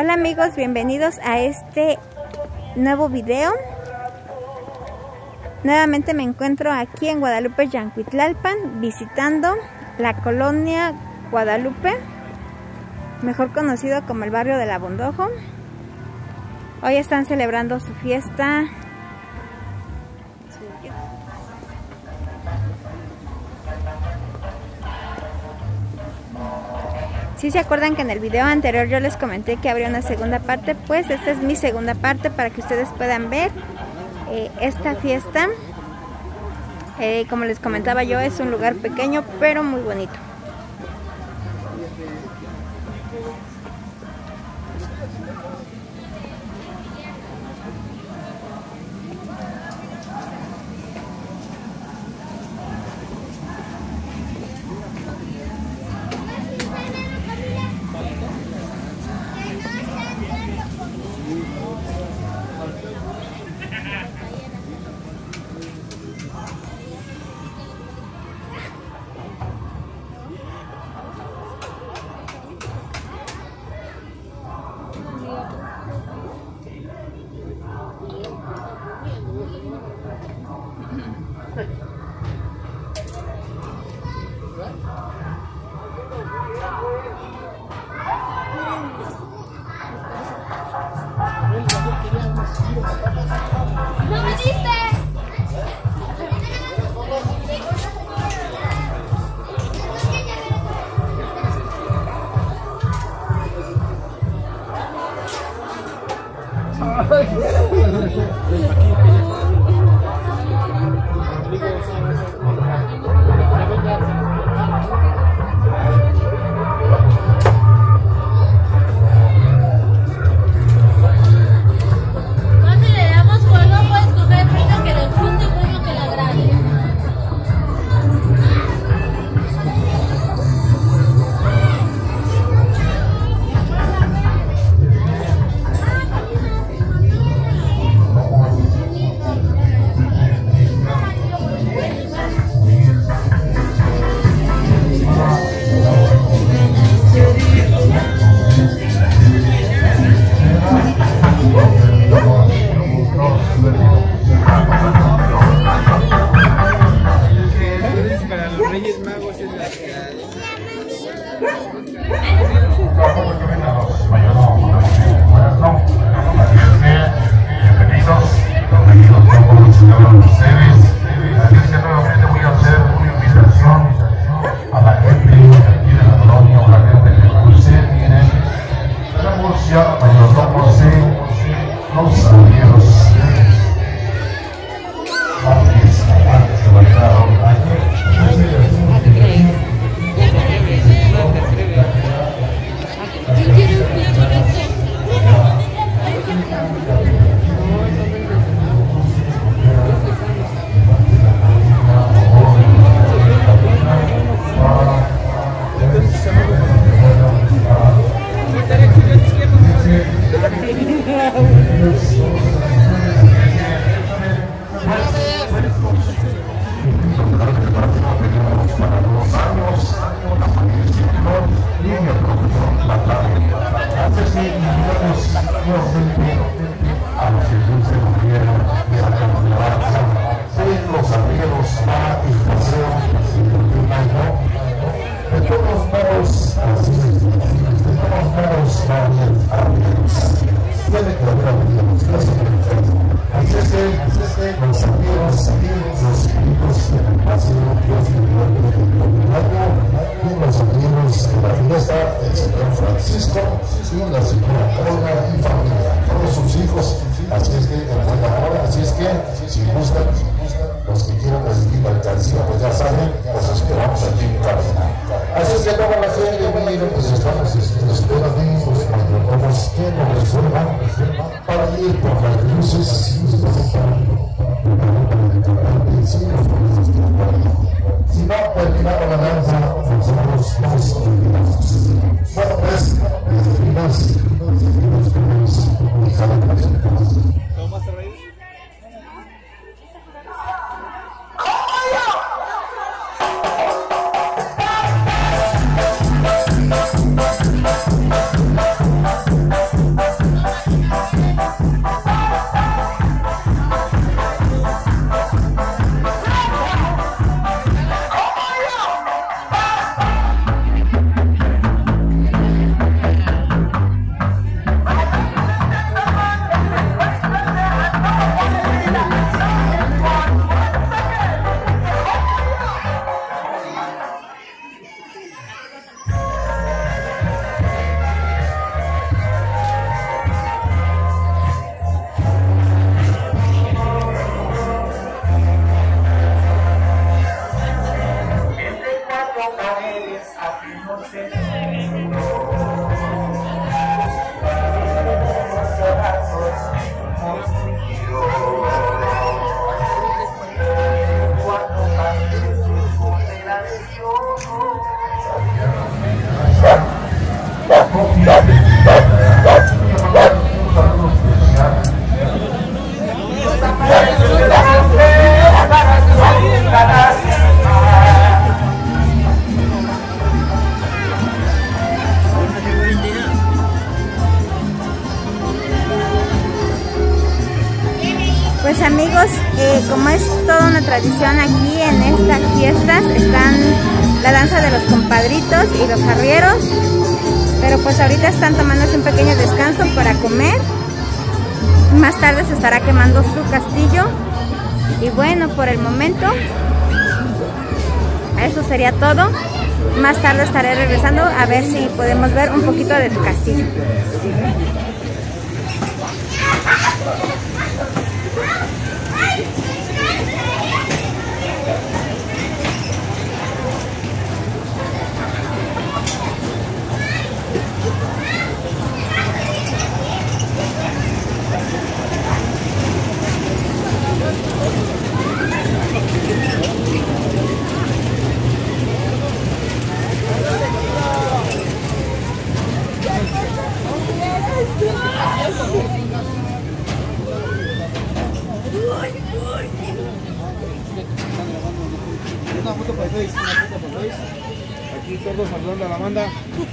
Hola amigos, bienvenidos a este nuevo video. Nuevamente me encuentro aquí en Guadalupe, Yancuitlalpan, visitando la colonia Guadalupe, mejor conocido como el barrio del Abundojo. Hoy están celebrando su fiesta. Si se acuerdan que en el video anterior yo les comenté que habría una segunda parte, pues esta es mi segunda parte para que ustedes puedan ver esta fiesta. Como les comentaba yo, es un lugar pequeño pero muy bonito. ¿No me diste? tradición aquí en estas fiestas. Están la danza de los compadritos y los arrieros, pero pues ahorita están tomándose un pequeño descanso para comer. Más tarde se estará quemando su castillo. Y bueno, por el momento eso sería todo. Más tarde estaré regresando a ver si podemos ver un poquito de su castillo. Una foto por Face, aquí todos saludando a la banda.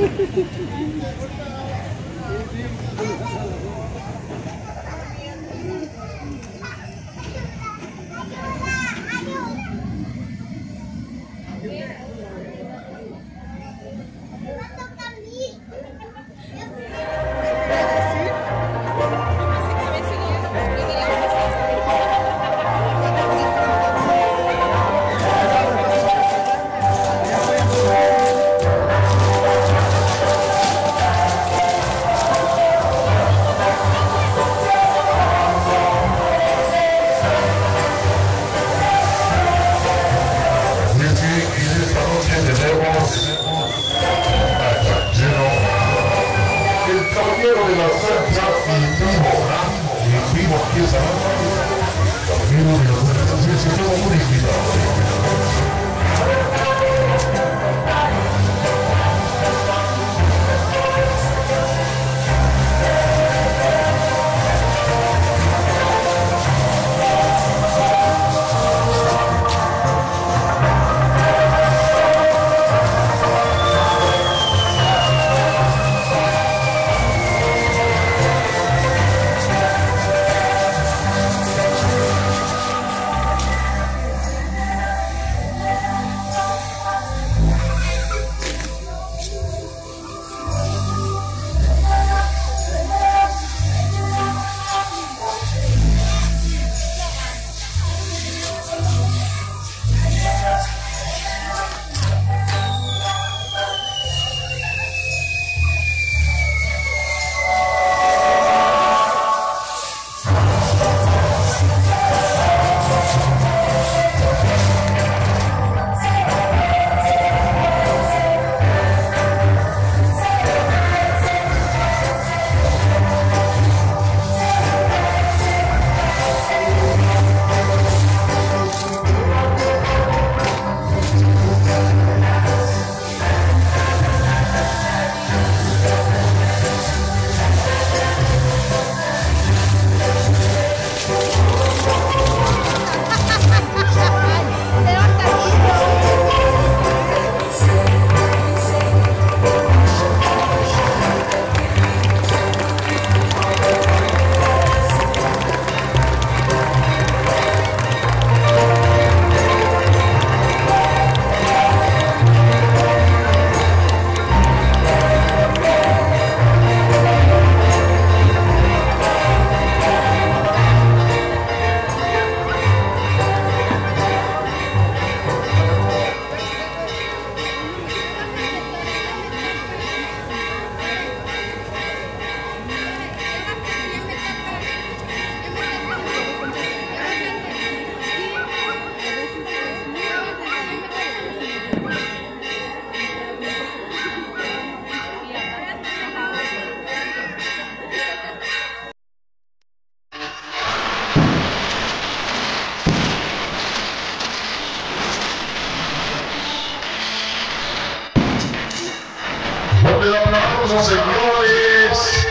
Le damos a señores.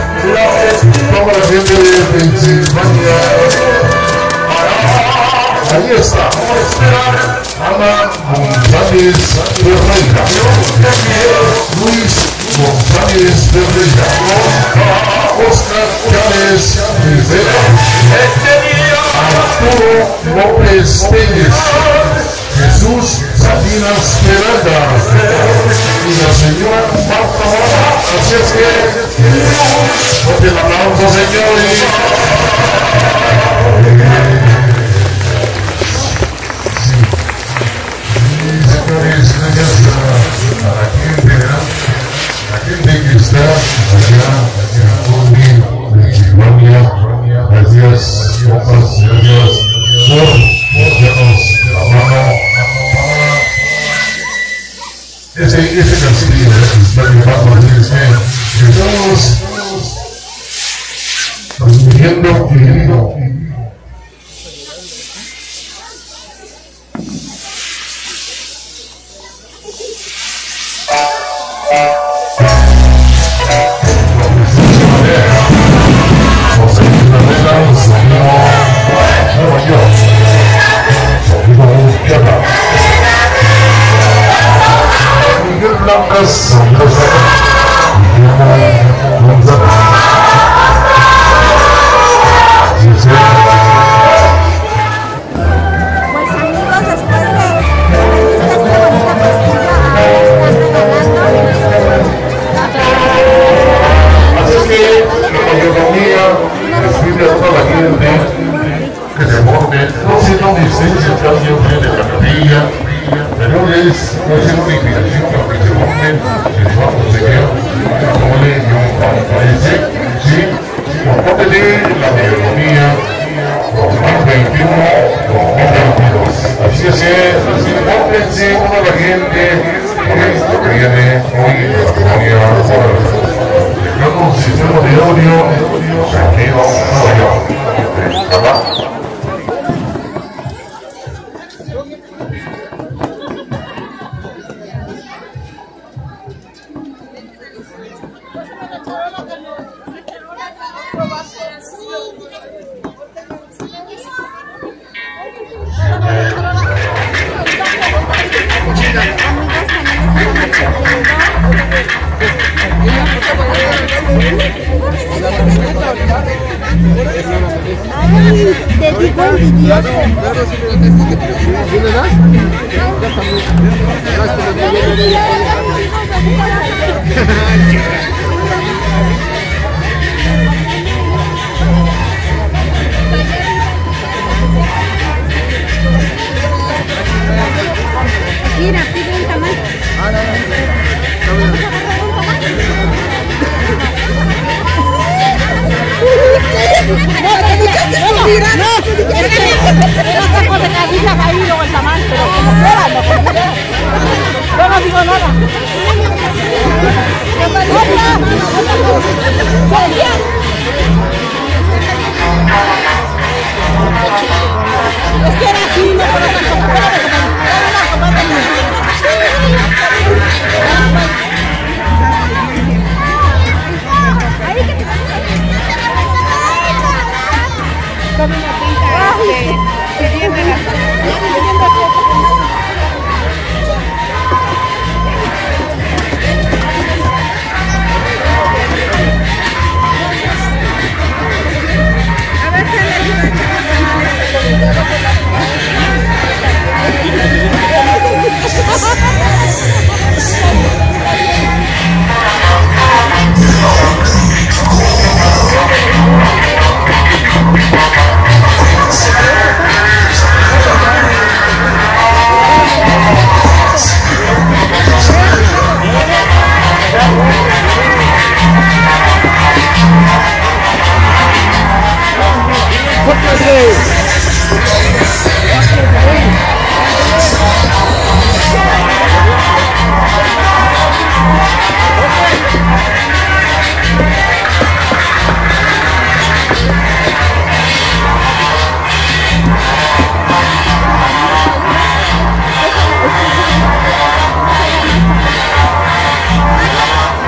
Como la gente de Pensilvania. ahí está. Ana González Ferreira. Luis González Ferreira. Oscar Chávez Rivera. Arturo López Pérez. Jesús Salinas Peralta y la señora Marta Mora. Así es que porque el aplauso, señores. Señores, gracias a la gente, ¿verdad? La gente que está allá en Pensilvania, gracias, compas, gracias por darnos la mano. Ese castillo que está llevando, es que estamos transmitiendo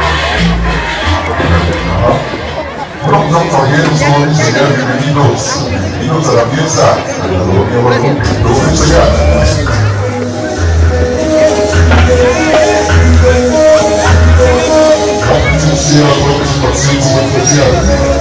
Caballeros, son bienvenidos Bienvenidos a la fiesta de la colonia Guadalupe. Vamos allá. Sea por participación especial.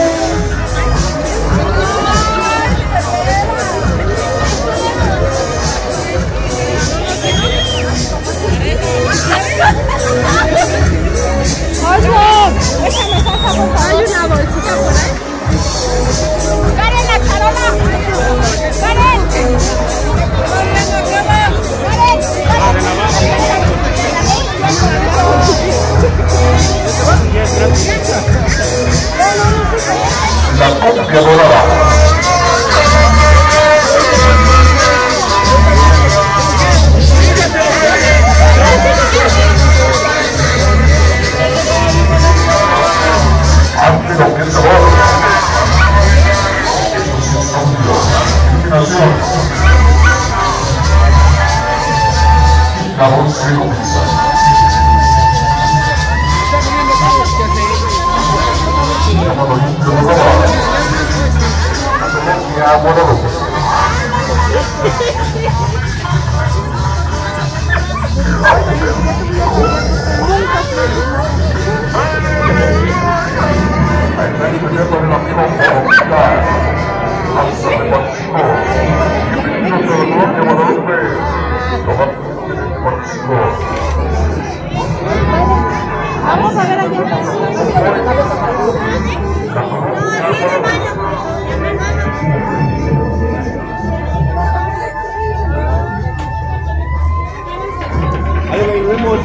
Hay una bolsita por ahí. ¡Karen, la charola! ¡Karen! La copia dorada. Amplio que sabor. Iluminación. La voz se comienza. Llamado limpio de ropa. Colonia Guadalupe. Vamos a ver allá. Ahí lo vemos.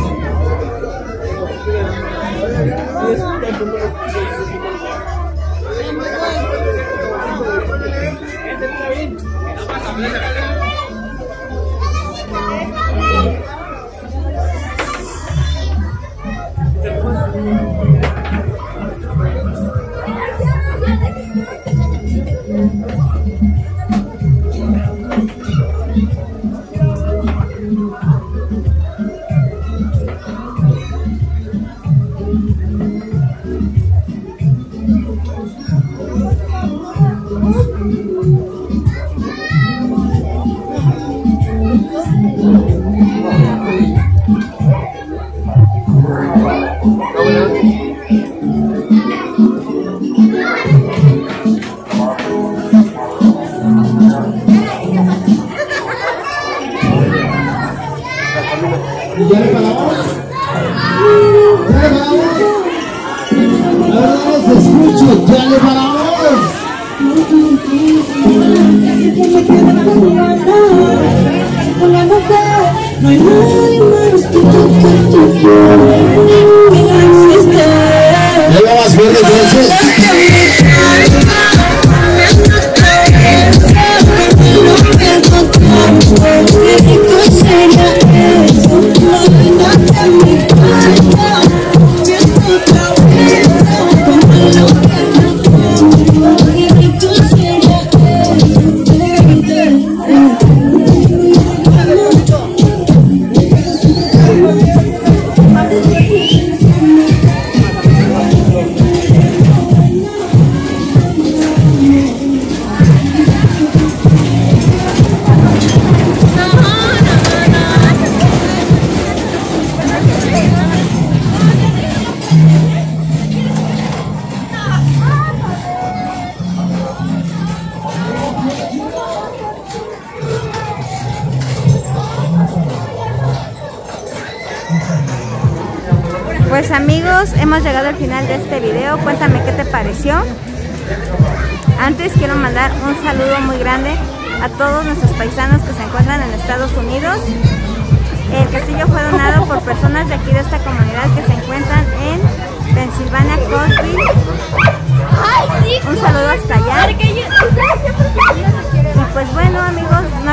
¿Ya le pagamos? ¿Ya le pagamos? Ahora los escucho, ¿ya le pagamos? No hay nadie más que tú no existe. Ya va más fuerte entonces. Pues amigos, hemos llegado al final de este video. Cuéntame qué te pareció. Antes quiero mandar un saludo muy grande a todos nuestros paisanos que se encuentran en Estados Unidos. El castillo fue donado por personas de aquí de esta comunidad que se encuentran en Pensilvania, Coatesville. Un saludo hasta allá. Y pues bueno amigos, no